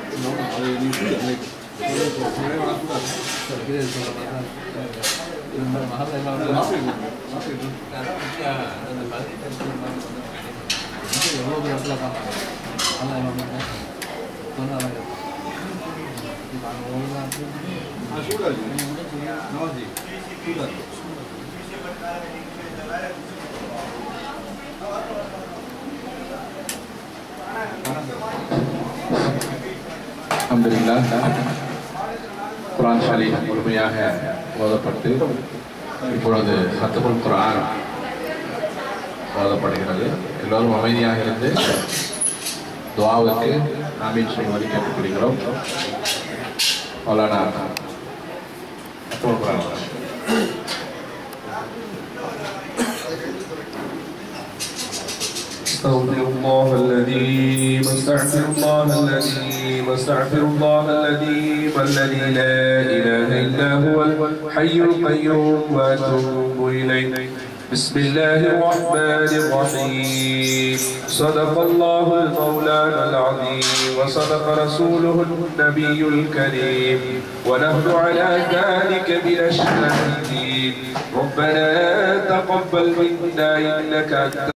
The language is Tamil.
அல்ஹம்துலில்லாஹ் குர்ஆன் ஷரீஃப் முழுமையாக ஓதப்பட்டு இப்பொழுது ஹத்முல் குர்ஆன் ஓதப்படுகிறது. எல்லோரும் அமைதியாக இருந்து துஆவுக்கு ஆமீன் சொல்லும்படி கேட்டுக்கொள்கிறோம். மௌலானா ஹத்முல் குர்ஆன். استغفر الله الذي واستغفر الله الذي واستغفر الله الذي لا اله الا هو الحي القيوم واتوب اليه. بسم الله الرحمن الرحيم. صدق الله المولانا العظيم وصدق رسوله النبي الكريم ونحن على ذلك من الشاهدين. ربنا تقبل منا انك انت